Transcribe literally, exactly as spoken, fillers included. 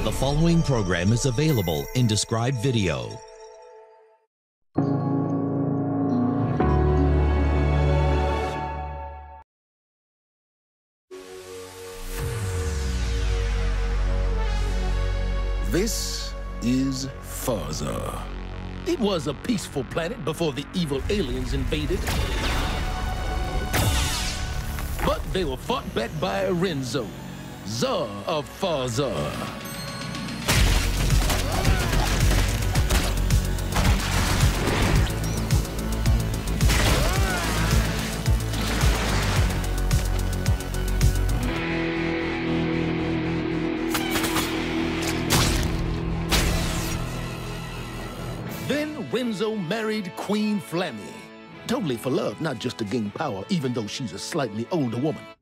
The following program is available in described video. This is Farza. It was a peaceful planet before the evil aliens invaded. But they were fought back by Renzo, Czar of Farza. Then Renzo married Queen Flammy. Totally for love, not just to gain power, even though she's a slightly older woman.